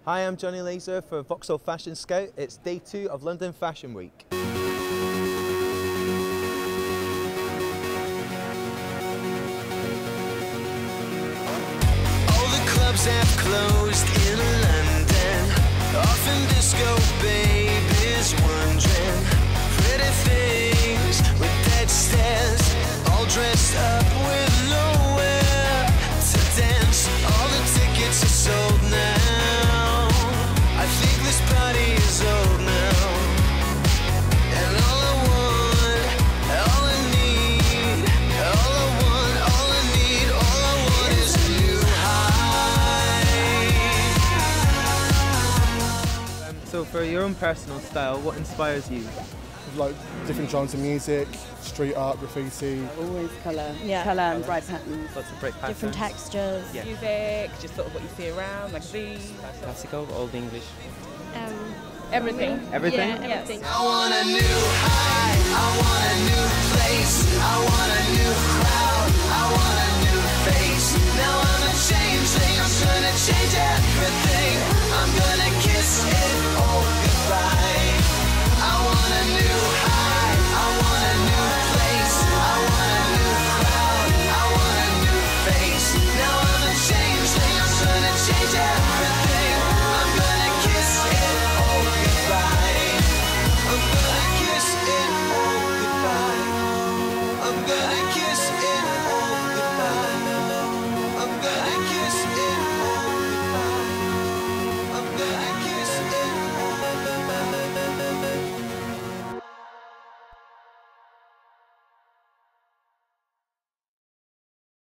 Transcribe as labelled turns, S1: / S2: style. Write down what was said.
S1: Hi, I'm Johnny Laser for Vauxhall Fashion Scout. It's day 2 of London Fashion Week.
S2: All the clubs have closed in London. Often disco babies wondering. Pretty things with dead stares, all dressed up with nowhere to dance. All the tickets are sold now. I think this party is old now. And all I want, all I need, all I want, all I need, all I want is a new high.
S1: So for your own personal style, what inspires you?
S3: Like different genres of music, street art, graffiti.
S4: Always colour, colour and bright patterns.
S1: Lots of bright patterns.
S4: Different textures.
S1: Yeah.
S5: Music, just sort of what you see around, magazines.
S1: Classical, Old English.
S5: Everything.
S1: Everything?
S5: Yeah, everything.
S2: I want a new high, I want a new place, I want a new crowd, I want a new face. Now I'm a changeling, I'm gonna change everything. I'm gonna kiss it